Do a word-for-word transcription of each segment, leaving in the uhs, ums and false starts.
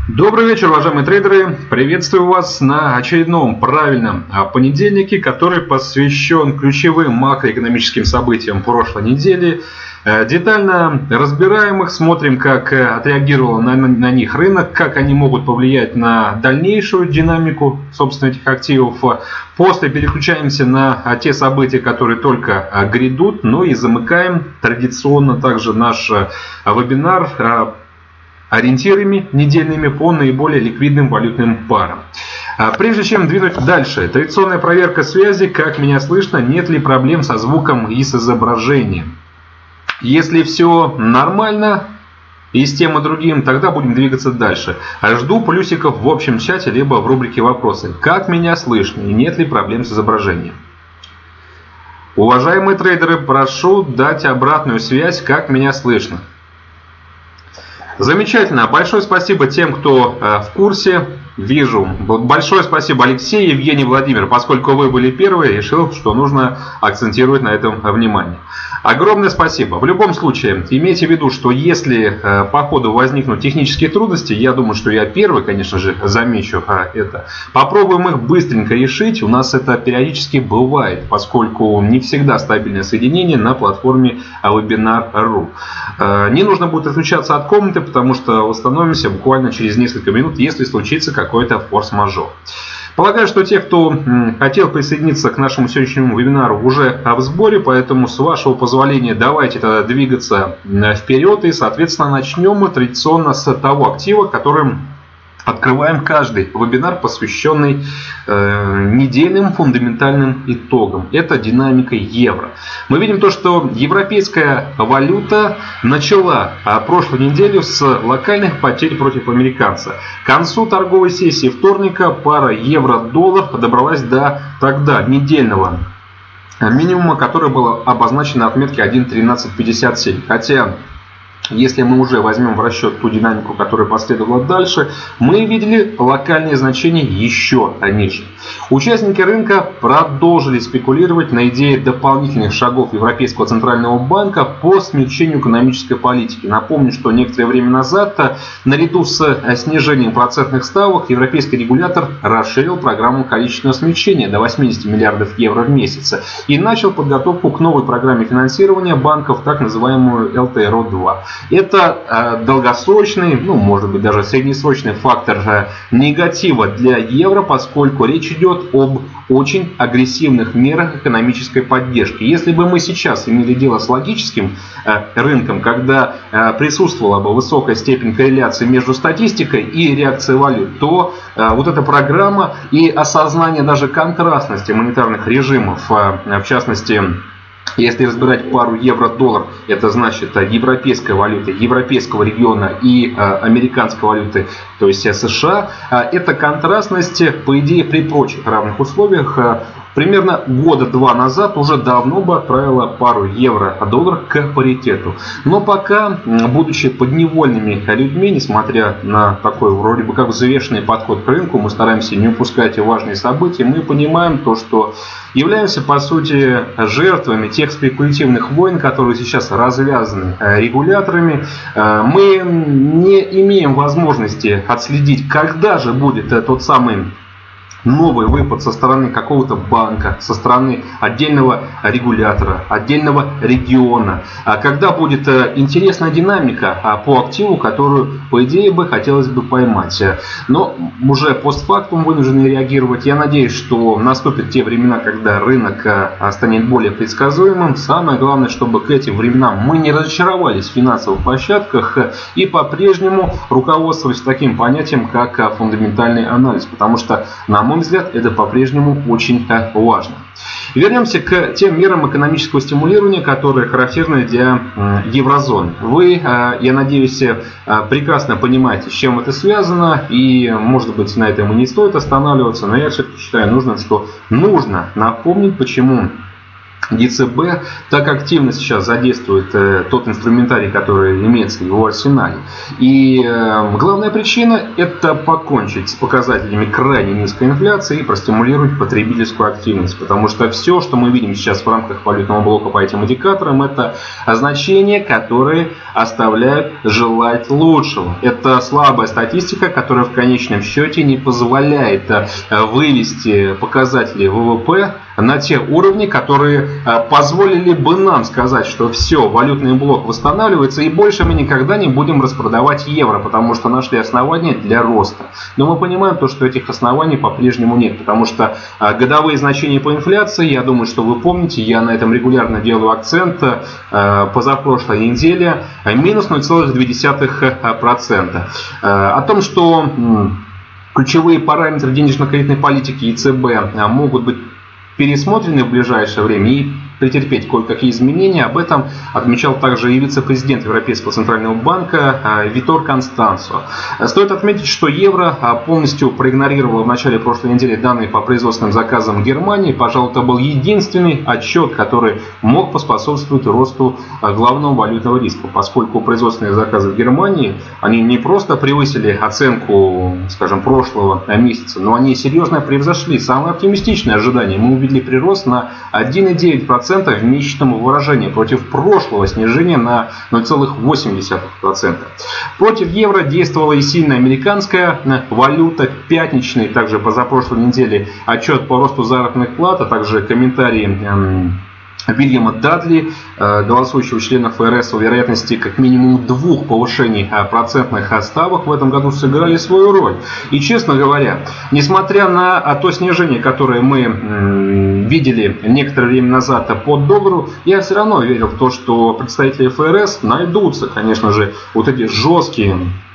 Добрый вечер, уважаемые трейдеры! Приветствую вас на очередном правильном понедельнике, который посвящен ключевым макроэкономическим событиям прошлой недели. Детально разбираем их, смотрим, как отреагировал на, на них рынок, как они могут повлиять на дальнейшую динамику, собственно, этих активов. После переключаемся на те события, которые только грядут, ну и замыкаем традиционно также наш вебинар ориентирами недельными по наиболее ликвидным валютным парам. Прежде чем двинуть дальше, традиционная проверка связи, как меня слышно, нет ли проблем со звуком и с изображением. Если все нормально и с тем и другим, тогда будем двигаться дальше. Жду плюсиков в общем чате, либо в рубрике «Вопросы». Как меня слышно и нет ли проблем с изображением? Уважаемые трейдеры, прошу дать обратную связь, как меня слышно. Замечательно. Большое спасибо тем, кто э, в курсе. Вижу. Большое спасибо Алексей, Евгений, Владимир. Поскольку вы были первые, решил, что нужно акцентировать на этом внимание. Огромное спасибо. В любом случае, имейте в виду, что если э, по ходу возникнут технические трудности, я думаю, что я первый, конечно же, замечу э, это. Попробуем их быстренько решить. У нас это периодически бывает, поскольку не всегда стабильное соединение на платформе вебинар точка ру. Э, не нужно будет отключаться от комнаты, потому что восстановимся буквально через несколько минут, если случится какой-то форс-мажор. Полагаю, что те, кто хотел присоединиться к нашему сегодняшнему вебинару, уже в сборе, поэтому с вашего позволения давайте тогда двигаться вперед и, соответственно, начнем мы традиционно с того актива, которым открываем каждый вебинар, посвященный э, недельным фундаментальным итогам. Это динамика евро. Мы видим то, что европейская валюта начала прошлую неделю с локальных потерь против американца. К концу торговой сессии вторника пара евро-доллар добралась до тогда недельного минимума, который был обозначен на отметке один тринадцать пятьдесят семь. Хотя, если мы уже возьмем в расчет ту динамику, которая последовала дальше, мы видели локальные значения еще ниже. Участники рынка продолжили спекулировать на идее дополнительных шагов Европейского центрального банка по смягчению экономической политики. Напомню, что некоторое время назад, наряду с снижением процентных ставок, европейский регулятор расширил программу количественного смягчения до восьмидесяти миллиардов евро в месяц и начал подготовку к новой программе финансирования банков, так называемую эл тэ эр о два. Это э, долгосрочный, ну, может быть, даже среднесрочный фактор э, негатива для евро, поскольку речь идет об очень агрессивных мерах экономической поддержки. Если бы мы сейчас имели дело с логическим э, рынком, когда э, присутствовала бы высокая степень корреляции между статистикой и реакцией валют, то э, вот эта программа и осознание даже контрастности монетарных режимов, э, в частности, если разбирать пару евро-доллар, это значит европейская валюта, европейского региона и э, американской валюты, то есть США. Э, эта контрастность, по идее, при прочих равных условиях, э, примерно года два назад уже давно бы отправила пару евро-доллар к паритету. Но пока, будучи подневольными людьми, несмотря на такой вроде бы как взвешенный подход к рынку, мы стараемся не упускать важные события, мы понимаем то, что являемся по сути жертвами тех спекулятивных войн, которые сейчас развязаны регуляторами. Мы не имеем возможности отследить, когда же будет тот самый новый выпад со стороны какого-то банка, со стороны отдельного регулятора, отдельного региона. Когда будет интересная динамика по активу, которую, по идее, бы хотелось бы поймать. Но уже постфактум вынуждены реагировать. Я надеюсь, что наступят те времена, когда рынок станет более предсказуемым. Самое главное, чтобы к этим временам мы не разочаровались в финансовых площадках и по-прежнему руководствовались таким понятием, как фундаментальный анализ. Потому что, на мой взгляд, это по-прежнему очень важно. Вернемся к тем мерам экономического стимулирования, которые характерны для еврозоны. Вы, я надеюсь, прекрасно понимаете, с чем это связано, и, может быть, на этом и не стоит останавливаться, но я все-таки считаю нужным, что нужно напомнить, почему ЕЦБ так активно сейчас задействует э, тот инструментарий, который имеется в его арсенале. И э, главная причина – это покончить с показателями крайне низкой инфляции и простимулировать потребительскую активность. Потому что все, что мы видим сейчас в рамках валютного блока по этим индикаторам, это значения, которые оставляют желать лучшего. Это слабая статистика, которая в конечном счете не позволяет э, вывести показатели ВВП на те уровни, которые позволили бы нам сказать, что все, валютный блок восстанавливается и больше мы никогда не будем распродавать евро, потому что нашли основания для роста. Но мы понимаем то, что этих оснований по-прежнему нет, потому что годовые значения по инфляции, я думаю, что вы помните, я на этом регулярно делаю акцент, позапрошлой неделе минус ноль целых две десятых процента. О том, что ключевые параметры денежно-кредитной политики ЕЦБ могут быть пересмотрены в ближайшее время и претерпеть кое-какие изменения. Об этом отмечал также и вице-президент Европейского центрального банка Витор Констанцо. Стоит отметить, что евро полностью проигнорировало в начале прошлой недели данные по производственным заказам Германии. Пожалуй, это был единственный отчет, который мог поспособствовать росту главного валютного риска, поскольку производственные заказы в Германии, они не просто превысили оценку, скажем, прошлого месяца, но они серьезно превзошли самые оптимистичные ожидания. Мы увидели прирост на один целых девять десятых процента в месячном выражении против прошлого снижения на ноль целых восемь десятых процента. Против евро действовала и сильная американская валюта. Пятничный, также позапрошлой неделе, отчет по росту заработных плат, а также комментарии Вильяма Дадли, голосующего члена ФРС, о вероятности как минимум двух повышений процентных ставок в этом году сыграли свою роль. И, честно говоря, несмотря на то снижение, которое мы видели некоторое время назад по доллару, я все равно верил в то, что представители ФРС найдутся, конечно же, вот эти жесткие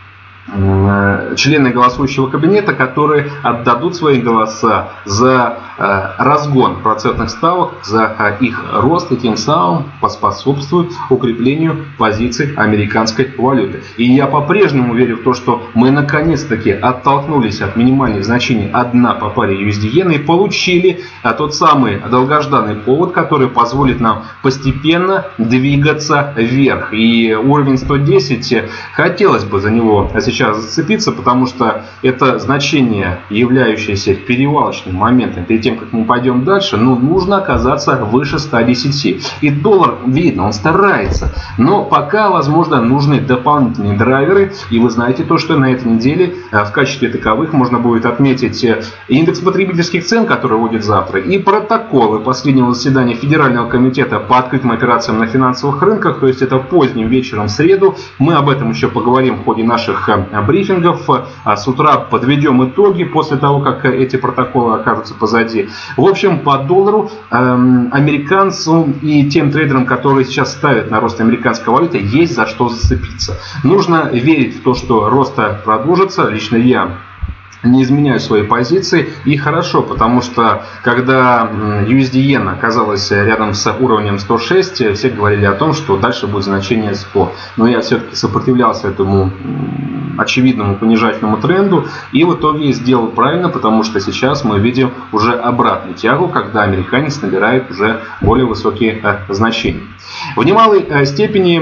члены голосующего кабинета, которые отдадут свои голоса за разгон процентных ставок, за их рост и тем самым поспособствуют укреплению позиций американской валюты. И я по-прежнему верю в то, что мы наконец-таки оттолкнулись от минимальных значений одна по паре ю эс ди-иена и получили тот самый долгожданный повод, который позволит нам постепенно двигаться вверх. И уровень сто десять, хотелось бы за него сейчас зацепиться, потому что это значение, являющееся перевалочным моментом перед тем, как мы пойдем дальше, ну, нужно оказаться выше ста десяти. И доллар, видно, он старается, но пока, возможно, нужны дополнительные драйверы, и вы знаете то, что на этой неделе в качестве таковых можно будет отметить индекс потребительских цен, который будет завтра, и протоколы последнего заседания Федерального комитета по открытым операциям на финансовых рынках, то есть это поздним вечером в среду. Мы об этом еще поговорим в ходе наших брифингов. С утра подведем итоги после того, как эти протоколы окажутся позади. В общем, по доллару эм, американцам и тем трейдерам, которые сейчас ставят на рост американской валюты, есть за что зацепиться. Нужно верить в то, что рост продолжится. Лично я не изменяю свои позиции, и хорошо, потому что когда ю эс ди-иена оказалась рядом с уровнем сто шесть, все говорили о том, что дальше будет значение сто. Но я все-таки сопротивлялся этому очевидному понижательному тренду, и в итоге сделал правильно, потому что сейчас мы видим уже обратную тягу, когда американец набирает уже более высокие значения. В немалой степени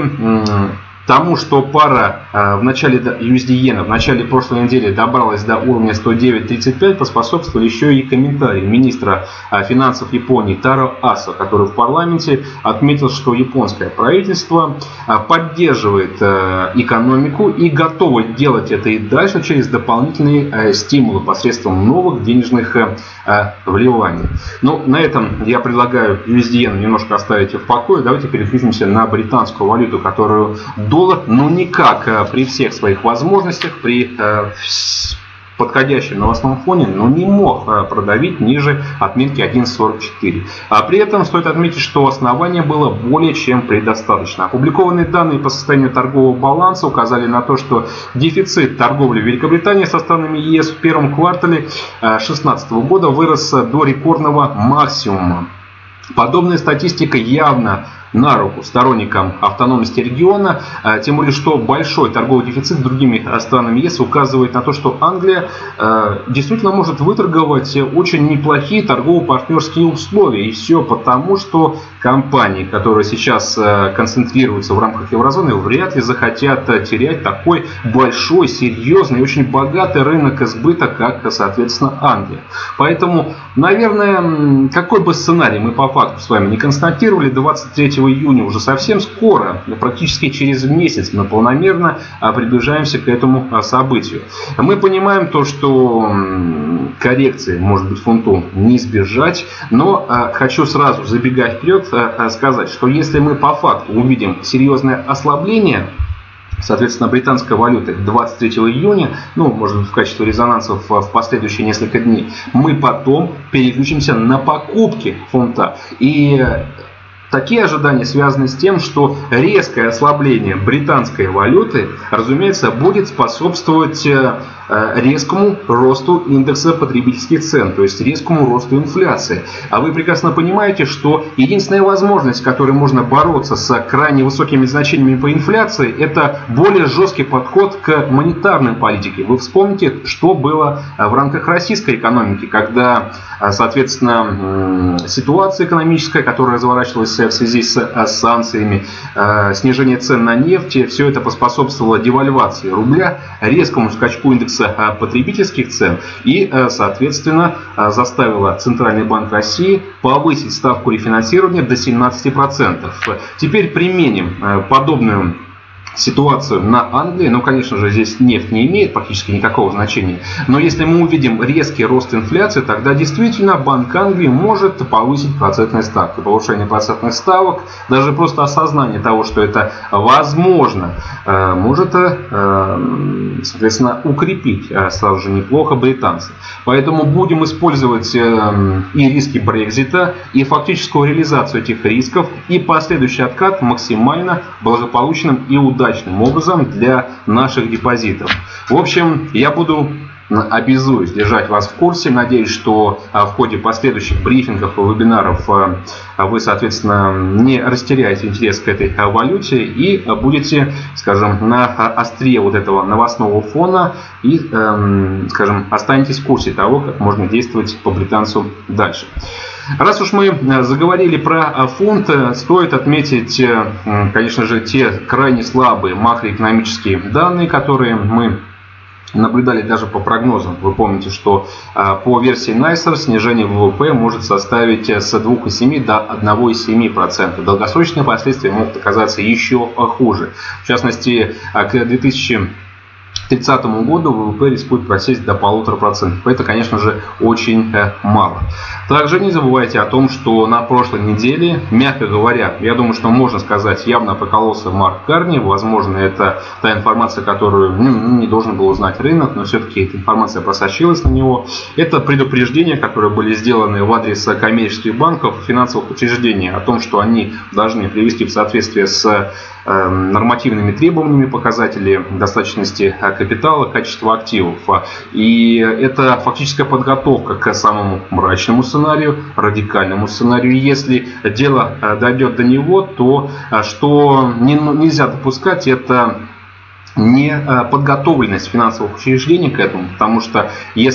тому, что пара э, в начале ю эс ди-иена в начале прошлой недели добралась до уровня сто девять тридцать пять, поспособствовали еще и комментарии министра э, финансов Японии Таро Асо, который в парламенте отметил, что японское правительство э, поддерживает э, экономику и готово делать это и дальше через дополнительные э, стимулы посредством новых денежных э, вливаний. Но на этом я предлагаю ю эс ди-иен немножко оставить в покое. Давайте переключимся на британскую валюту, которую доллар, ну никак при всех своих возможностях, при э, подходящем новостном фоне, но не мог э, продавить ниже отметки один сорок четыре. А при этом стоит отметить, что основания было более чем предостаточно. Опубликованные данные по состоянию торгового баланса указали на то, что дефицит торговли в Великобритании со странами е эс в первом квартале две тысячи шестнадцатого года вырос до рекордного максимума. Подобная статистика явно на руку сторонникам автономности региона, тем более, что большой торговый дефицит с другими странами ЕС указывает на то, что Англия действительно может выторговать очень неплохие торгово-партнерские условия. И все потому, что компании, которые сейчас концентрируются в рамках еврозоны, вряд ли захотят терять такой большой, серьезный, очень богатый рынок сбыта, как, соответственно, Англия. Поэтому, наверное, какой бы сценарий мы по факту с вами не констатировали, двадцать третьего июня уже совсем скоро, практически через месяц, мы планомерно приближаемся к этому событию. Мы понимаем то, что коррекции, может быть, фунту не избежать, но хочу сразу, забегая вперед, сказать, что если мы по факту увидим серьезное ослабление, соответственно, британской валюты двадцать третьего июня, ну, может быть, в качестве резонансов в последующие несколько дней, мы потом переключимся на покупки фунта. И такие ожидания связаны с тем, что резкое ослабление британской валюты, разумеется, будет способствовать резкому росту индекса потребительских цен, то есть резкому росту инфляции. А вы прекрасно понимаете, что единственная возможность, которой можно бороться с крайне высокими значениями по инфляции, это более жесткий подход к монетарной политике. Вы вспомните, что было в рамках российской экономики, когда, соответственно, ситуация экономическая, которая разворачивалась в связи с санкциями, снижение цен на нефть, все это поспособствовало девальвации рубля, резкому скачку индекса потребительских цен и, соответственно, заставила Центральный банк России повысить ставку рефинансирования до семнадцати процентов. Теперь применим подобную ситуацию на Англии. Ну, конечно же, здесь нефть не имеет практически никакого значения. Но если мы увидим резкий рост инфляции, тогда действительно Банк Англии может повысить процентные ставки. Повышение процентных ставок, даже просто осознание того, что это возможно, может, соответственно, укрепить сразу же неплохо британцев. Поэтому будем использовать и риски Брекзита, и фактическую реализацию этих рисков, и последующий откат максимально благополучным и удачным удачным образом для наших депозитов. В общем, я буду, обязуюсь держать вас в курсе. Надеюсь, что в ходе последующих брифингов и вебинаров вы, соответственно, не растеряете интерес к этой валюте и будете, скажем, на острие вот этого новостного фона и, скажем, останетесь в курсе того, как можно действовать по британцу дальше. Раз уж мы заговорили про фунт, стоит отметить, конечно же, те крайне слабые макроэкономические данные, которые мы наблюдали даже по прогнозам. Вы помните, что по версии Найсер снижение ВВП может составить с двух целых семи десятых до одного целых семи десятых процента. Долгосрочные последствия могут оказаться еще хуже. В частности, к две тысячи тридцатому году ВВП рискует просесть до полутора процентов. Это, конечно же, очень мало. Также не забывайте о том, что на прошлой неделе, мягко говоря, я думаю, что можно сказать, явно прокололся Марк Карни. Возможно, это та информация, которую ну, не должен был узнать рынок, но все-таки эта информация просочилась на него. Это предупреждения, которые были сделаны в адрес коммерческих банков и финансовых учреждений о том, что они должны привести в соответствие с нормативными требованиями показателей достаточности капитала, качества активов. И это фактическая подготовка к самому мрачному сценарию, радикальному сценарию. Если дело дойдет до него, то что нельзя допускать, это не подготовленность финансовых учреждений к этому, потому что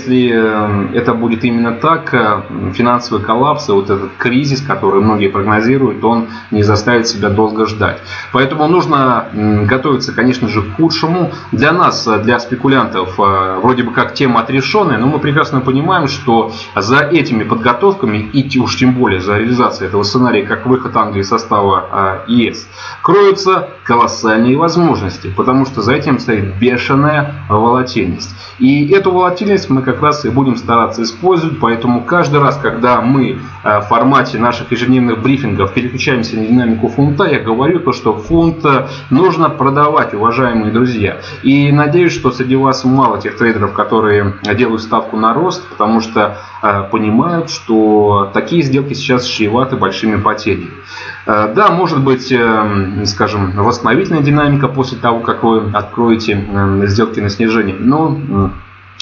если это будет именно так, финансовый коллапс и вот этот кризис, который многие прогнозируют, он не заставит себя долго ждать. Поэтому нужно готовиться, конечно же, к худшему. Для нас, для спекулянтов, вроде бы как тема отрешенная, но мы прекрасно понимаем, что за этими подготовками и уж тем более за реализацией этого сценария, как выход Англии из состава ЕС, кроются колоссальные возможности, потому что за этим стоит бешеная волатильность. И эту волатильность мы как раз и будем стараться использовать. Поэтому каждый раз, когда мы в формате наших ежедневных брифингов переключаемся на динамику фунта, я говорю то, что фунт нужно продавать, уважаемые друзья. И надеюсь, что среди вас мало тех трейдеров, которые делают ставку на рост, потому что понимают, что такие сделки сейчас чреваты большими потерями. Да, может быть, скажем, восстановительная динамика после того, как вы откроете сделки на снижение, но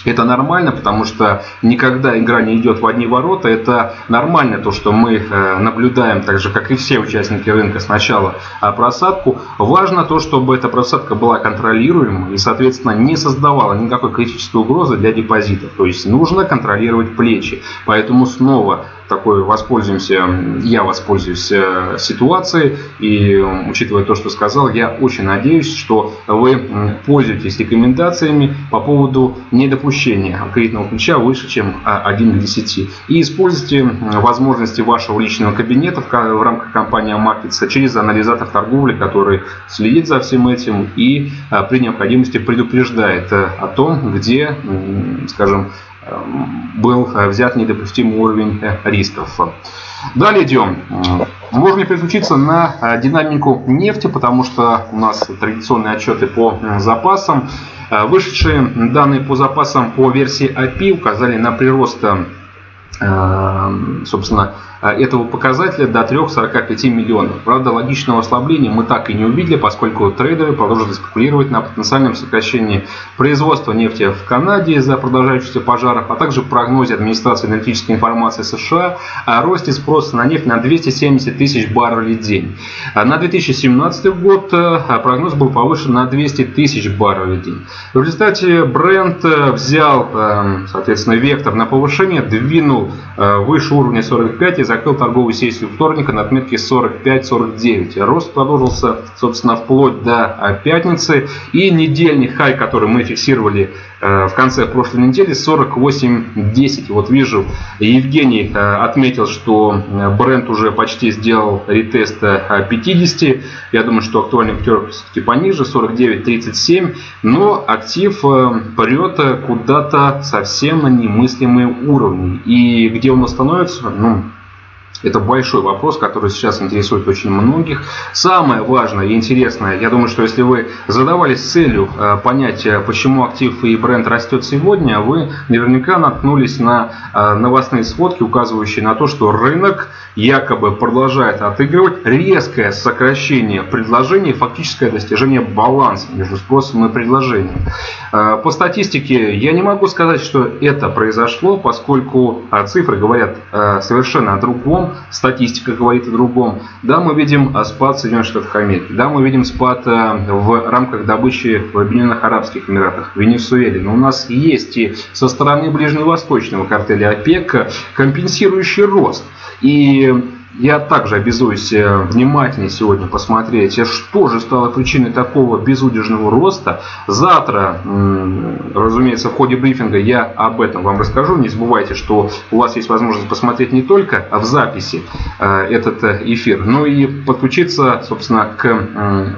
Это нормально, потому что никогда игра не идет в одни ворота. Это нормально, то, что мы наблюдаем, так же, как и все участники рынка, сначала просадку. Важно то, чтобы эта просадка была контролируема и, соответственно, не создавала никакой критической угрозы для депозитов. То есть нужно контролировать плечи. Поэтому снова такой воспользуемся, я воспользуюсь ситуацией, и учитывая то, что сказал, я очень надеюсь, что вы пользуетесь рекомендациями по поводу недопущения кредитного плеча выше, чем один к десяти. И используйте возможности вашего личного кабинета в рамках компании Markets через анализатор торговли, который следит за всем этим и при необходимости предупреждает о том, где, скажем, был взят недопустимый уровень рисков. Далее идем. Можно переключиться на динамику нефти, потому что у нас традиционные отчеты по запасам. Вышедшие данные по запасам по версии эй пи ай указали на прирост, собственно, этого показателя до трёх целых сорока пяти миллионов. Правда, логичного ослабления мы так и не увидели, поскольку трейдеры продолжили спекулировать на потенциальном сокращении производства нефти в Канаде из-за продолжающихся пожаров, а также прогнозе администрации аналитической информации США о росте спроса на нефть на двести семьдесят тысяч баррелей в день. На две тысячи семнадцатый год прогноз был повышен на двести тысяч баррелей в день. В результате Brent взял, соответственно, вектор на повышение, двинул выше уровня сорок пять и закрыл торговую сессию вторника на отметке сорок пять сорок девять. Рост продолжился, собственно, вплоть до пятницы. И недельный хай, который мы фиксировали в конце прошлой недели, сорок восемь десять. Вот вижу, Евгений отметил, что Brent уже почти сделал ретест пятидесяти. Я думаю, что актуальный пятерка все-таки пониже, сорок девять тридцать семь. Но актив прет куда-то совсем на немыслимые уровни. И где он остановится, ну, это большой вопрос, который сейчас интересует очень многих. Самое важное и интересное, я думаю, что если вы задавались целью понять, почему актив и бренд растет сегодня, вы наверняка наткнулись на новостные сводки, указывающие на то, что рынок якобы продолжает отыгрывать резкое сокращение предложений, фактическое достижение баланса между спросом и предложением. По статистике я не могу сказать, что это произошло, поскольку цифры говорят совершенно о другом. Статистика говорит о другом. Да, мы видим спад Соединенных Штатов Америки. Да, мы видим спад в рамках добычи в Объединенных Арабских Эмиратах, в Венесуэле. Но у нас есть и со стороны ближневосточного картеля ОПЕК компенсирующий рост. И я также обязуюсь внимательнее сегодня посмотреть, что же стало причиной такого безудержного роста. Завтра, разумеется, в ходе брифинга я об этом вам расскажу. Не забывайте, что у вас есть возможность посмотреть не только в записи этот эфир, но и подключиться, собственно, к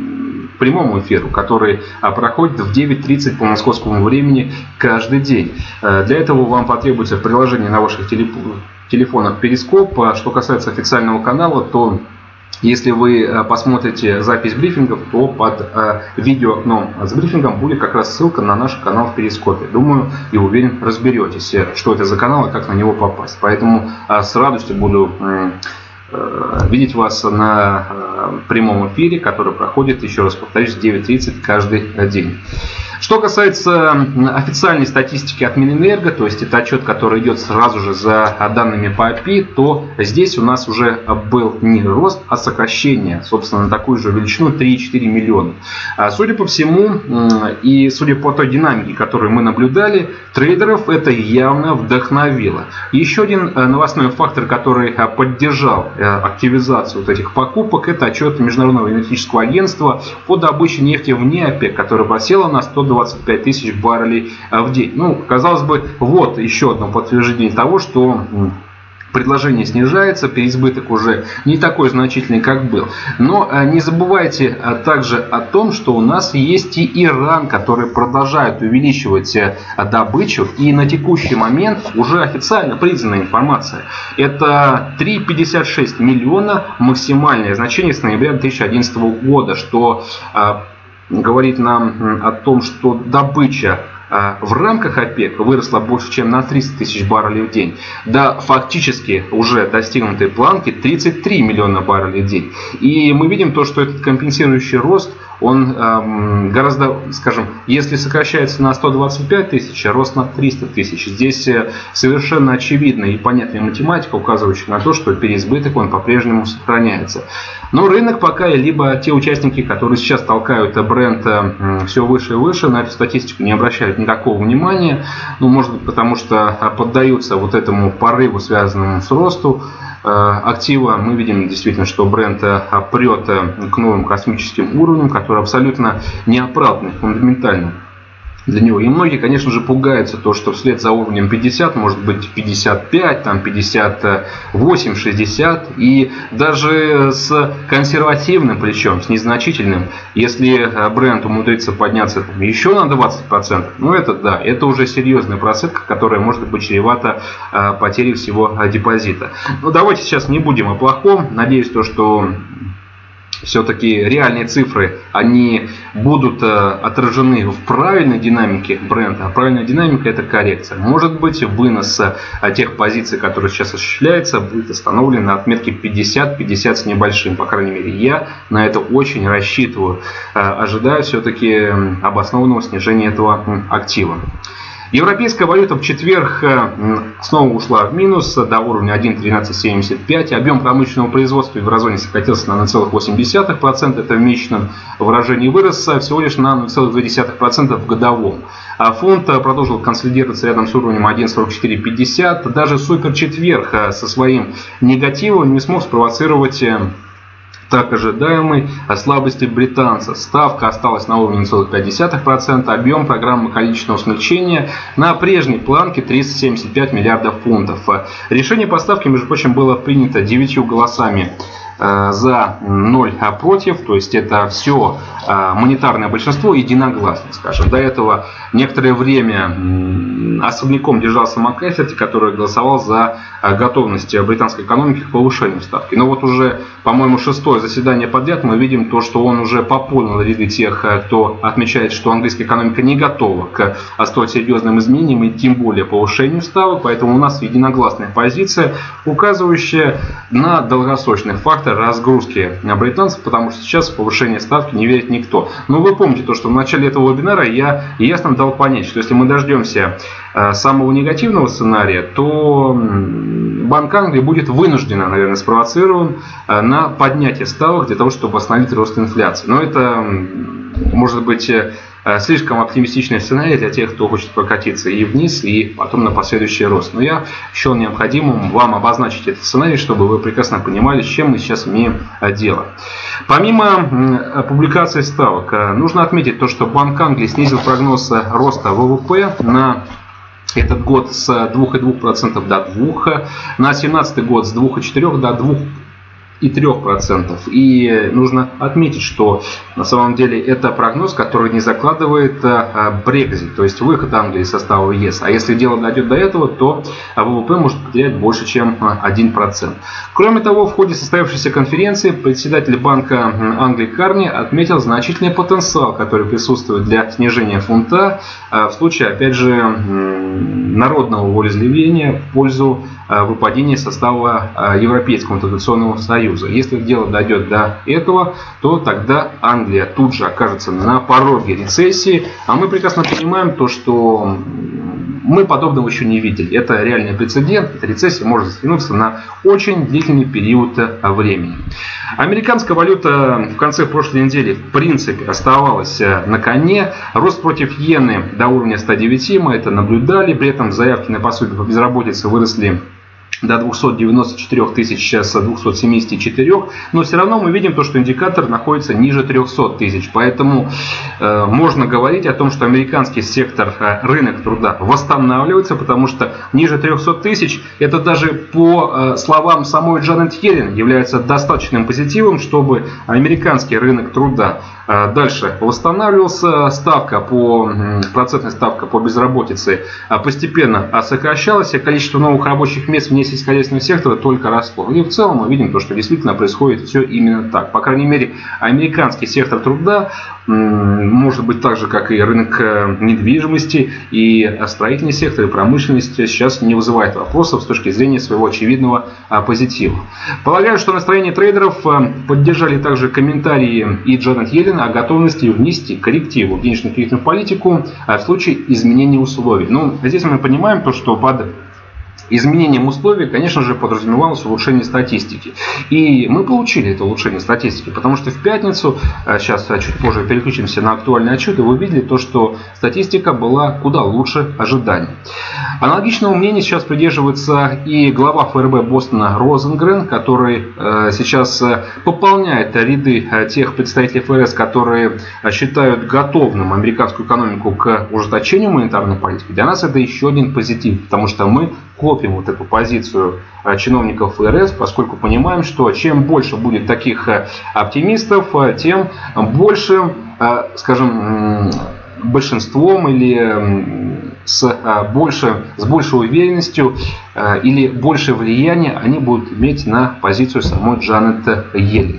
прямому эфиру, который проходит в девять тридцать по московскому времени каждый день. Для этого вам потребуется приложение на ваших телефонах. телефонах Перископ. Что касается официального канала, то если вы посмотрите запись брифингов, то под видеоокном с брифингом будет как раз ссылка на наш канал в Перископе. Думаю и уверен, разберетесь, что это за канал и как на него попасть. Поэтому с радостью буду видеть вас на прямом эфире, который проходит, еще раз повторюсь, в девять тридцать каждый день. Что касается официальной статистики от Минэнерго, то есть это отчет, который идет сразу же за данными по эй пи ай, то здесь у нас уже был не рост, а сокращение, собственно, на такую же величину три-четыре миллиона. Судя по всему и судя по той динамике, которую мы наблюдали, трейдеров это явно вдохновило. Еще один новостной фактор, который поддержал активизацию вот этих покупок, это отчет Международного энергетического агентства по добыче нефти вне ОПЕК, которая просела на сто двадцать пять тысяч баррелей в день. Ну, казалось бы, вот еще одно подтверждение того, что предложение снижается, переизбыток уже не такой значительный, как был. Но не забывайте также о том, что у нас есть и Иран, который продолжает увеличивать добычу. И на текущий момент уже официально признанная информация. Это три целых пятьдесят шесть миллиона максимальное значение с ноября две тысячи одиннадцатого года, что говорит нам о том, что добыча в рамках ОПЕК выросла больше, чем на триста тысяч баррелей в день. До фактически уже достигнутой планки тридцать три миллиона баррелей в день. И мы видим то, что этот компенсирующий рост, он эм, гораздо, скажем, если сокращается на сто двадцать пять тысяч, а рост на триста тысяч. Здесь совершенно очевидная и понятная математика, указывающая на то, что переизбыток он по-прежнему сохраняется. Но рынок пока, либо те участники, которые сейчас толкают бренд э, все выше и выше, на эту статистику не обращают никакого внимания. Ну, может быть, потому что поддаются вот этому порыву, связанному с ростом актива. Мы видим действительно, что бренд прет к новым космическим уровням, которые абсолютно неоправданы, фундаментально для него. И многие, конечно же, пугаются то, что вслед за уровнем пятьдесят может быть пятьдесят пять, там пятьдесят восемь, шестьдесят. И даже с консервативным плечом, с незначительным, если бренд умудрится подняться там, еще на двадцать процентов, ну это да, это уже серьезная просадка, которая может быть чревата а, потерей всего а, депозита. Но давайте сейчас не будем о плохом. Надеюсь, то, что все-таки реальные цифры, они будут отражены в правильной динамике бренда. А правильная динамика — это коррекция. Может быть, вынос тех позиций, которые сейчас осуществляются, будет остановлен на отметке пятьдесят пятьдесят с небольшим. По крайней мере, я на это очень рассчитываю. Ожидаю все-таки обоснованного снижения этого актива. Европейская валюта в четверг снова ушла в минус до уровня один тринадцать семьдесят пять. Объем промышленного производства в еврозоне сократился на ноль целых восемь десятых процента. Это в месячном выражении вырос всего лишь на ноль целых две десятых процента в годовом. А фунт продолжил консолидироваться рядом с уровнем один сорок четыре пятьдесят. Даже суперчетверг со своим негативом не смог спровоцировать так ожидаемой слабости британца. Ставка осталась на уровне ноль целых пять десятых процента, объем программы количественного смягчения на прежней планке триста семьдесят пять миллиардов фунтов. Решение по ставке, между прочим, было принято девятью голосами за, ноль против, то есть это все монетарное большинство единогласно, скажем. До этого некоторое время особняком держался Маккаферти, который голосовал за готовность британской экономики к повышению ставки. Но вот уже, по-моему, шестое заседание подряд мы видим то, что он уже пополнил ряды тех, кто отмечает, что английская экономика не готова к столь серьезным изменениям и тем более повышению ставок. Поэтому у нас единогласная позиция, указывающая на долгосрочный фактор разгрузки британцев, потому что сейчас в повышение ставки не верит никто. Но вы помните то, что в начале этого вебинара я ясно дал понять, что если мы дождемся самого негативного сценария, то Банк Англии будет вынужден, наверное, спровоцирован на поднятие ставок для того, чтобы остановить рост инфляции. Но это может быть слишком оптимистичный сценарий для тех, кто хочет прокатиться и вниз, и потом на последующий рост. Но я счел необходимым вам обозначить этот сценарий, чтобы вы прекрасно понимали, с чем мы сейчас имеем дело. Помимо публикации ставок, нужно отметить то, что Банк Англии снизил прогноз роста ВВП на этот год с двух целых двух десятых процента до двух процентов, на две тысячи семнадцатый год с двух целых четырёх процентов до двух целых трёх процентов. И нужно отметить, что на самом деле это прогноз, который не закладывает Брексит, то есть выход Англии из состава ЕС. А если дело дойдет до этого, то ВВП может потерять больше, чем один процент. Кроме того, в ходе состоявшейся конференции председатель Банка Англии Карни отметил значительный потенциал, который присутствует для снижения фунта в случае, опять же, народного волеизъявления в пользу выпадения состава Европейского интеграционного союза. Если дело дойдет до этого, то тогда Англия тут же окажется на пороге рецессии. А мы прекрасно понимаем то, что мы подобного еще не видели. Это реальный прецедент. Эта рецессия может растянуться на очень длительный период времени. Американская валюта в конце прошлой недели в принципе оставалась на коне. Рост против иены до уровня ста девяти мы это наблюдали. При этом заявки на пособие по безработице выросли до двухсот девяноста четырёх тысяч, сейчас двухсот семидесяти четырёх, но все равно мы видим то, что индикатор находится ниже трёхсот тысяч, поэтому э, можно говорить о том, что американский сектор, э, рынок труда восстанавливается, потому что ниже трёхсот тысяч это даже по э, словам самой Джанет Йеллен является достаточным позитивом, чтобы американский рынок труда э, дальше восстанавливался, ставка по, э, процентная ставка по безработице э, постепенно сокращалась, а количество новых рабочих мест вне сельскохозяйственного сектора только росло. И в целом мы видим то, что действительно происходит все именно так. По крайней мере, американский сектор труда, может быть, так же, как и рынок недвижимости, и строительный сектор, и промышленность сейчас не вызывает вопросов с точки зрения своего очевидного позитива. Полагаю, что настроение трейдеров поддержали также комментарии и Джанет Йеллен о готовности внести коррективу в денежно-кредитную политику в случае изменения условий. Ну, здесь мы понимаем то, что под изменением условий, конечно же, подразумевалось улучшение статистики. И мы получили это улучшение статистики, потому что в пятницу, сейчас чуть позже переключимся на актуальные отчеты, вы видели то, что статистика была куда лучше ожиданий. Аналогичного мнения сейчас придерживается и глава ФРБ Бостона Розенгрен, который сейчас пополняет ряды тех представителей ФРС, которые считают готовым американскую экономику к ужесточению монетарной политики. Для нас это еще один позитив, потому что мы копим вот эту позицию чиновников ФРС, поскольку понимаем, что чем больше будет таких оптимистов, тем больше, скажем, большинством или с, больше, с большей уверенностью или больше влияния они будут иметь на позицию самой Джанет Йеллен.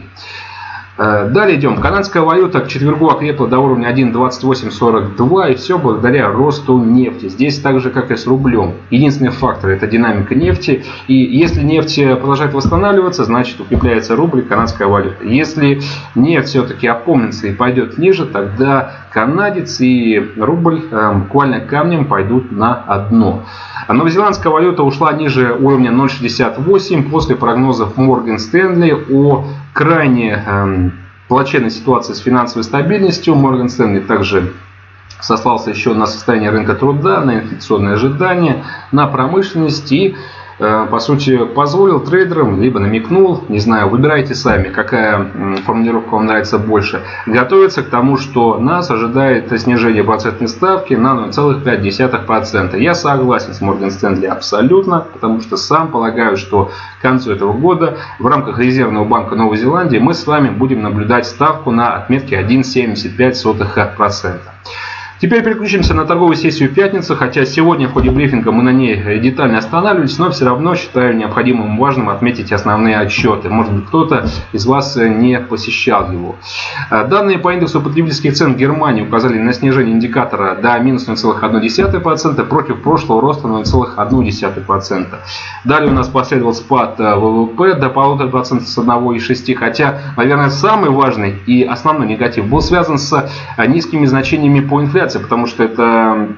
Далее идем. Канадская валюта к четвергу окрепла до уровня один двадцать восемь сорок два, и все благодаря росту нефти. Здесь так же, как и с рублем. Единственный фактор — это динамика нефти. И если нефть продолжает восстанавливаться, значит укрепляется рубль и канадская валюта. Если нефть все-таки опомнится и пойдет ниже, тогда канадец и рубль буквально камнем пойдут на дно. Новозеландская валюта ушла ниже уровня ноль шестьдесят восемь после прогнозов Морган Стэнли о крайне э, плачевной ситуации с финансовой стабильностью. Морган Стэнли также сослался еще на состояние рынка труда, на инфляционные ожидания, на промышленность и, э, по сути, позволил трейдерам, либо намекнул, не знаю, выбирайте сами, какая формулировка вам нравится больше, готовиться к тому, что нас ожидает снижение процентной ставки на ноль целых пять десятых процента. Я согласен с Морган Стэнли абсолютно, потому что сам полагаю, что к концу этого года в рамках Резервного банка Новой Зеландии мы с вами будем наблюдать ставку на отметке один целых семьдесят пять сотых процента. Теперь переключимся на торговую сессию пятницы, хотя сегодня в ходе брифинга мы на ней детально останавливались, но все равно считаю необходимым и важным отметить основные отчеты. Может быть, кто-то из вас не посещал его. Данные по индексу потребительских цен в Германии указали на снижение индикатора до минус ноль целых одна десятая процента против прошлого роста ноль целых одна десятая процента. Далее у нас последовал спад ВВП до полутора процентов с одного целых шести десятых, хотя, наверное, самый важный и основной негатив был связан с низкими значениями по инфляции, потому что это,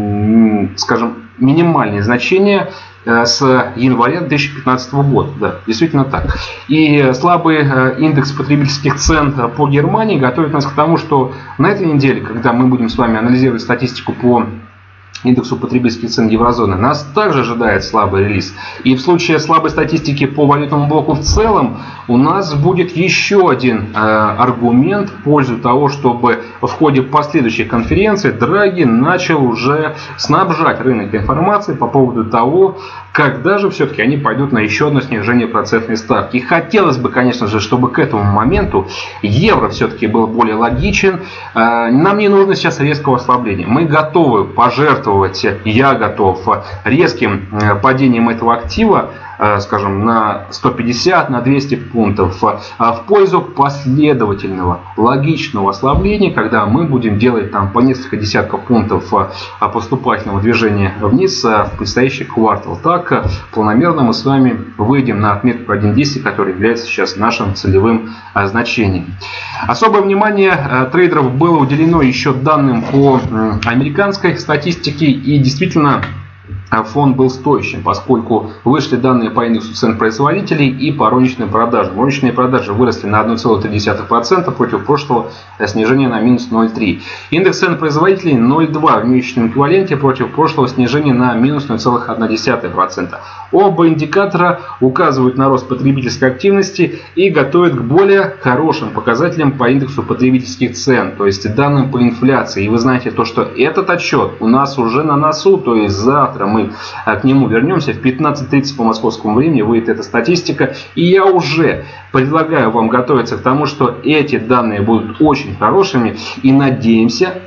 скажем, минимальные значения с января две тысячи пятнадцатого года. Да, действительно так. И слабый индекс потребительских цен по Германии готовит нас к тому, что на этой неделе, когда мы будем с вами анализировать статистику по индексу потребительских цен еврозоны, нас также ожидает слабый релиз. И в случае слабой статистики по валютному блоку в целом, у нас будет еще один э, аргумент в пользу того, чтобы в ходе последующей конференции Драги начал уже снабжать рынок информацией по поводу того, когда же все-таки они пойдут на еще одно снижение процентной ставки. И хотелось бы, конечно же, чтобы к этому моменту евро все-таки был более логичен. Э, нам не нужно сейчас резкого ослабления. Мы готовы пожертвовать, я готов резким падением этого актива, скажем, на сто пятьдесят, на двести пунктов, в пользу последовательного, логичного ослабления, когда мы будем делать там по несколько десятков пунктов поступательного движения вниз в предстоящий квартал. Так, планомерно мы с вами выйдем на отметку один десять, которая является сейчас нашим целевым значением. Особое внимание трейдеров было уделено еще данным по американской статистике, и действительно фон был стоящим, поскольку вышли данные по индексу цен производителей и по розничным продажам. Розничные продажи выросли на одна целая три десятых процента против прошлого снижения на минус ноль целых три десятых процента. Индекс цен производителей ноль целых два десятых процента в месячном эквиваленте против прошлого снижения на минус ноль целых одна десятая процента. Оба индикатора указывают на рост потребительской активности и готовят к более хорошим показателям по индексу потребительских цен, то есть данным по инфляции. И вы знаете то, что этот отчет у нас уже на носу, то есть завтра мы к нему вернемся в пятнадцать тридцать по московскому времени, выйдет эта статистика. И я уже предлагаю вам готовиться к тому, что эти данные будут очень хорошими, и надеемся,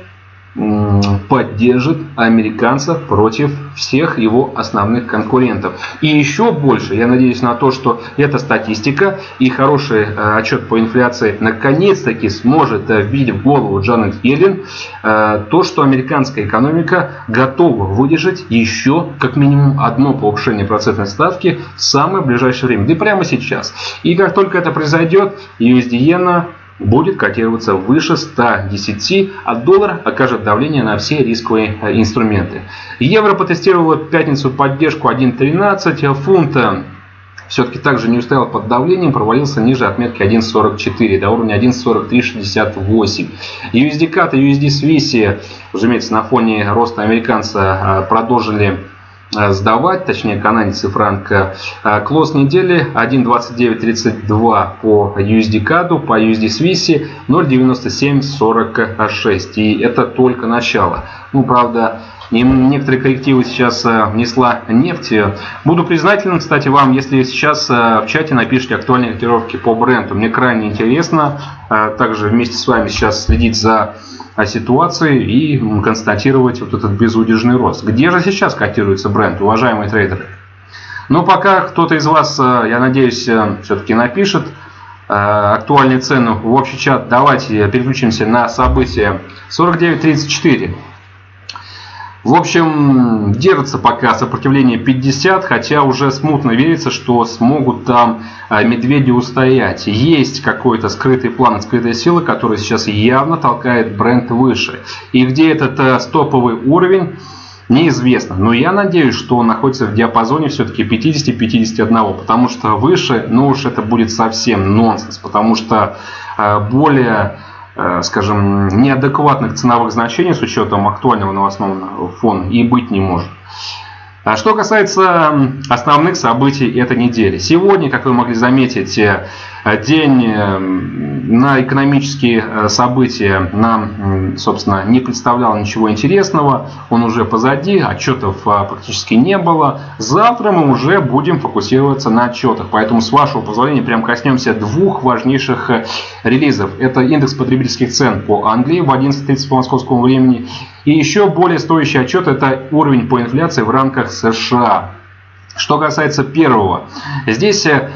поддержит американцев против всех его основных конкурентов. И еще больше, я надеюсь на то, что эта статистика и хороший отчет по инфляции наконец-таки сможет вбить в голову Джанет Йеллен то, что американская экономика готова выдержать еще как минимум одно повышение процентной ставки в самое ближайшее время, да и прямо сейчас. И как только это произойдет, ю эс ди иена будет котироваться выше ста десяти, а доллар окажет давление на все рисковые инструменты. Евро потестировало в пятницу поддержку один тринадцать, фунт все-таки также не устоял под давлением, провалился ниже отметки один сорок четыре, до уровня один сорок три шестьдесят восемь. ю эс ди кат и ю эс ди Swiss, разумеется, на фоне роста американца продолжили сдавать, точнее канадец и франк. Клосс недели один двадцать девять тридцать два по ю эс ди каду, по ю эс ди Swiss ноль девяносто семь сорок шесть. И это только начало. Ну, правда, некоторые коррективы сейчас внесла нефть. Буду признателен, кстати, вам, если сейчас в чате напишите актуальные котировки по бренду. Мне крайне интересно также вместе с вами сейчас следить за ситуацией и констатировать вот этот безудержный рост. Где же сейчас котируется бренд, уважаемые трейдеры? Но пока кто-то из вас, я надеюсь, все-таки напишет актуальные цены в общий чат, давайте переключимся на события сорок девять тридцать четыре. В общем, держится пока сопротивление пятьдесят, хотя уже смутно верится, что смогут там медведи устоять. Есть какой-то скрытый план, скрытая сила, которая сейчас явно толкает бренд выше. И где этот стоповый уровень, неизвестно. Но я надеюсь, что он находится в диапазоне все-таки пятьдесят — пятьдесят один, потому что выше, ну уж это будет совсем нонсенс, потому что более, скажем, неадекватных ценовых значений с учетом актуального новостного фона и быть не может. А что касается основных событий этой недели. Сегодня, как вы могли заметить, день на экономические события нам, собственно, не представлял ничего интересного. Он уже позади, отчетов практически не было. Завтра мы уже будем фокусироваться на отчетах. Поэтому, с вашего позволения, прям коснемся двух важнейших релизов. Это индекс потребительских цен по Англии в одиннадцать тридцать по московскому времени. И еще более стоящий отчет — это уровень по инфляции в рамках США. Что касается первого, здесь, э,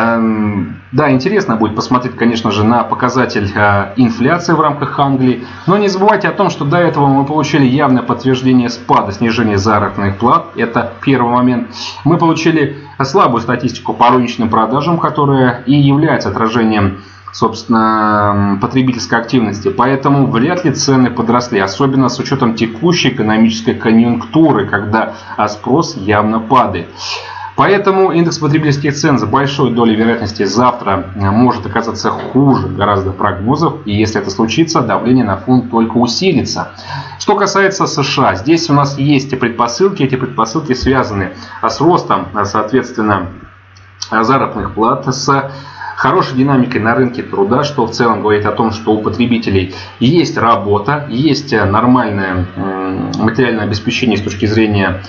да, интересно будет посмотреть, конечно же, на показатель э, инфляции в рамках Англии. Но не забывайте о том, что до этого мы получили явное подтверждение спада, снижения заработных плат. Это первый момент. Мы получили слабую статистику по розничным продажам, которая и является отражением, собственно, потребительской активности. Поэтому вряд ли цены подросли, особенно с учетом текущей экономической конъюнктуры, когда спрос явно падает. Поэтому индекс потребительских цен с большой долей вероятности завтра может оказаться хуже гораздо прогнозов. И если это случится, давление на фунт только усилится. Что касается США, здесь у нас есть предпосылки. Эти предпосылки связаны с ростом, соответственно, заработных плат, с хорошей динамикой на рынке труда, что в целом говорит о том, что у потребителей есть работа, есть нормальное материальное обеспечение с точки зрения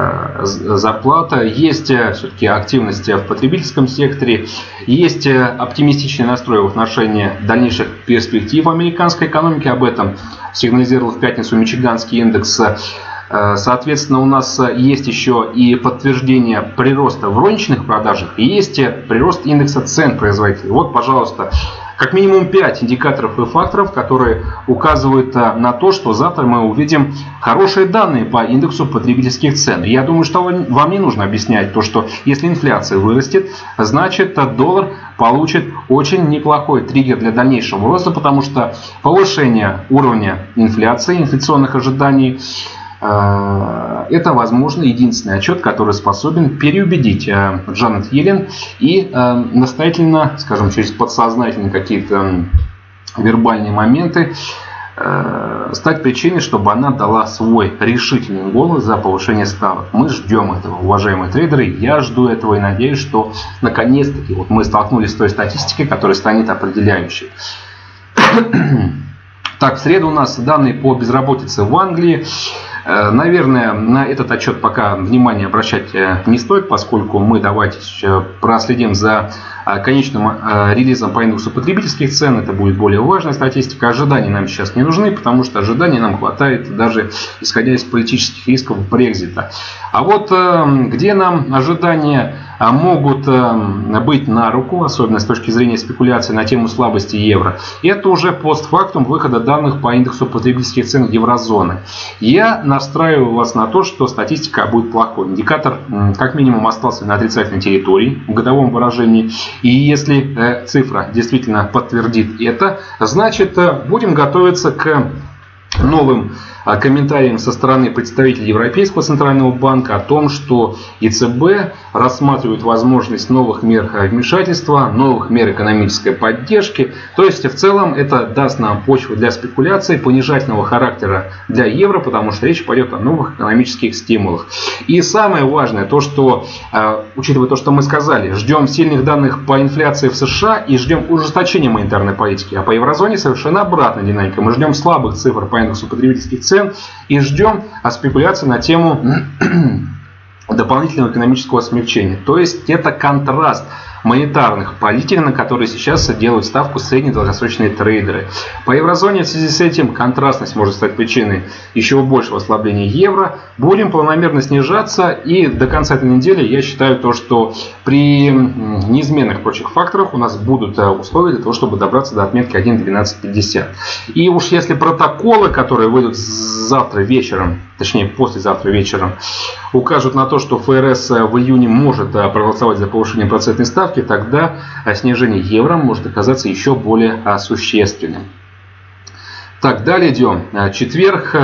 зарплата, есть все-таки активность в потребительском секторе, есть оптимистичный настрой в отношении дальнейших перспектив американской экономики. Об этом сигнализировал в пятницу Мичиганский индекс. Соответственно, у нас есть еще и подтверждение прироста в розничных продажах, и есть прирост индекса цен производителей. Вот, пожалуйста, как минимум пять индикаторов и факторов, которые указывают на то, что завтра мы увидим хорошие данные по индексу потребительских цен. Я думаю, что вам не нужно объяснять то, что если инфляция вырастет, значит доллар получит очень неплохой триггер для дальнейшего роста, потому что повышение уровня инфляции, инфляционных ожиданий, это, возможно, единственный отчет, который способен переубедить Джанет Йеллен и настоятельно, скажем, через подсознательные какие-то вербальные моменты стать причиной, чтобы она дала свой решительный голос за повышение ставок. Мы ждем этого, уважаемые трейдеры. Я жду этого и надеюсь, что наконец-таки вот мы столкнулись с той статистикой, которая станет определяющей. Так, в среду у нас данные по безработице в Англии. Наверное, на этот отчет пока внимания обращать не стоит, поскольку мы давайте проследим за конечным релизом по индексу потребительских цен. Это будет более важная статистика. Ожидания нам сейчас не нужны, потому что ожиданий нам хватает даже исходя из политических рисков Брексита. А вот где нам ожидания могут быть на руку, особенно с точки зрения спекуляции на тему слабости евро, это уже постфактум выхода данных по индексу потребительских цен еврозоны. Я настраиваю вас на то, что статистика будет плохой. Индикатор как минимум остался на отрицательной территории в годовом выражении. И если цифра действительно подтвердит это, значит будем готовиться к новым комментариям со стороны представителей Европейского центрального банка о том, что ЕЦБ рассматривает возможность новых мер вмешательства, новых мер экономической поддержки. То есть в целом это даст нам почву для спекуляций понижательного характера для евро, потому что речь пойдет о новых экономических стимулах. И самое важное, то что, учитывая то, что мы сказали, ждем сильных данных по инфляции в США и ждем ужесточения монетарной политики, а по еврозоне совершенно обратная динамика. Мы ждем слабых цифр по индексу потребительских цен и ждем спекуляции на тему дополнительного экономического смягчения. То есть это контраст монетарных политик, на которые сейчас делают ставку средние долгосрочные трейдеры. По еврозоне в связи с этим контрастность может стать причиной еще большего ослабления евро. Будем планомерно снижаться, и до конца этой недели я считаю то, что при неизменных прочих факторах у нас будут условия для того, чтобы добраться до отметки один двенадцать пятьдесят. И уж если протоколы, которые выйдут завтра вечером, точнее послезавтра вечером, укажут на то, что ФРС в июне может проголосовать за повышение процентной ставки, тогда снижение евро может оказаться еще более существенным. Так, далее идем. Четверг.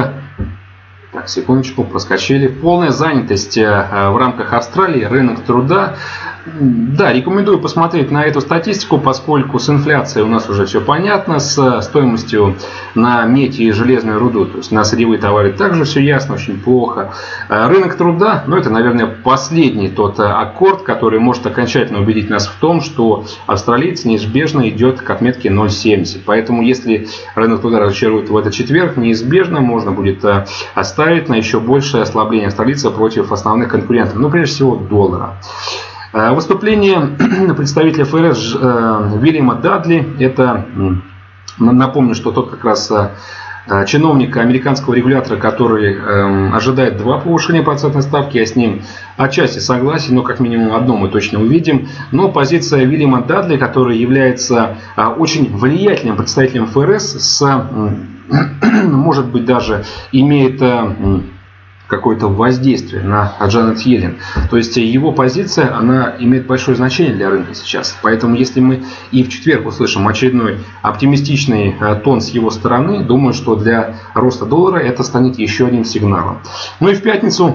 Так, секундочку, проскочили. Полная занятость в рамках Австралии, рынок труда. Да, рекомендую посмотреть на эту статистику, поскольку с инфляцией у нас уже все понятно, с стоимостью на медь и железную руду, то есть на сырьевые товары также все ясно, очень плохо. Рынок труда, ну это, наверное, последний тот аккорд, который может окончательно убедить нас в том, что австралиец неизбежно идет к отметке ноль семьдесят. Поэтому, если рынок труда разочарует в этот четверг, неизбежно можно будет оставить на еще большее ослабление австралийца против основных конкурентов, ну прежде всего доллара. Выступление представителя ФРС Уильяма Дадли, это, напомню, что тот как раз чиновник американского регулятора, который ожидает два повышения процентной ставки, я с ним отчасти согласен, но как минимум одно мы точно увидим. Но позиция Уильяма Дадли, который является очень влиятельным представителем ФРС, с, может быть даже имеет какое-то воздействие на Джанет Йеллен. То есть его позиция, она имеет большое значение для рынка сейчас. Поэтому если мы и в четверг услышим очередной оптимистичный тон с его стороны, думаю, что для роста доллара это станет еще одним сигналом. Ну и в пятницу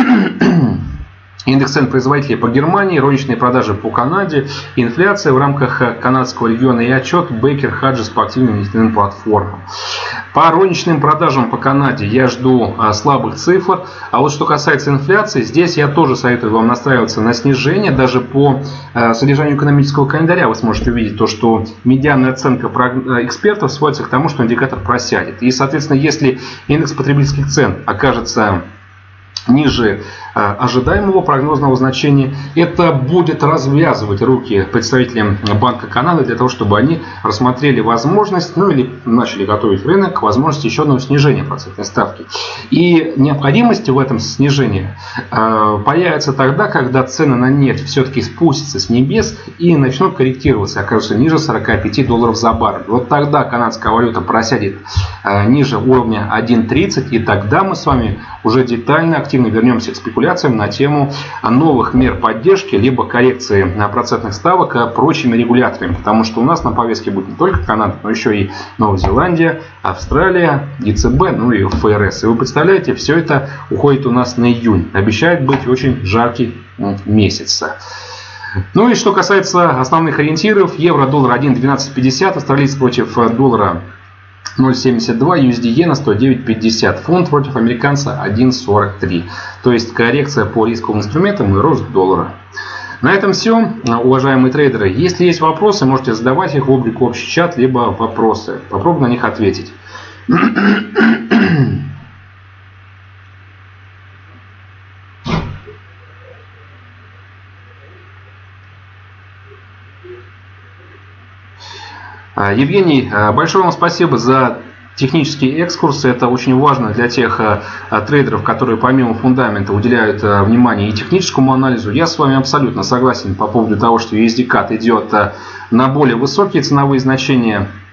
индекс цен производителей по Германии, розничные продажи по Канаде, инфляция в рамках канадского региона и отчет Бейкер Хаджес по активным нефтяным платформам. По розничным продажам по Канаде я жду слабых цифр. А вот что касается инфляции, здесь я тоже советую вам настраиваться на снижение. Даже по содержанию экономического календаря вы сможете увидеть то, что медианная оценка экспертов сводится к тому, что индикатор просядет. И, соответственно, если индекс потребительских цен окажется ниже ожидаемого прогнозного значения, это будет развязывать руки представителям Банка Канады для того, чтобы они рассмотрели возможность, ну или начали готовить рынок к возможности еще одного снижения процентной ставки. И необходимость в этом снижении появится тогда, когда цены на нефть все-таки спустятся с небес и начнут корректироваться, окажутся ниже сорока пяти долларов за баррель. Вот тогда канадская валюта просядет ниже уровня один тридцать, и тогда мы с вами уже детально, активно вернемся к спекуляциям на тему новых мер поддержки, либо коррекции процентных ставок прочими регуляторами. Потому что у нас на повестке будет не только Канада, но еще и Новая Зеландия, Австралия, ЕЦБ, ну и ФРС. И вы представляете, все это уходит у нас на июнь. Обещает быть очень жаркий месяц. Ну и что касается основных ориентиров, евро-доллар один двенадцать пятьдесят, австралиец против доллара ноль семьдесят два, ю эс ди иена сто девять пятьдесят, фунт против американца один сорок три. То есть коррекция по рисковым инструментам и рост доллара. На этом все, уважаемые трейдеры. Если есть вопросы, можете задавать их в рубрику «Общий чат», либо вопросы. Попробую на них ответить. Евгений, большое вам спасибо за технический экскурс. Это очень важно для тех трейдеров, которые помимо фундамента уделяют внимание и техническому анализу. Я с вами абсолютно согласен по поводу того, что ю эс ди кат идет на более высокие ценовые значения.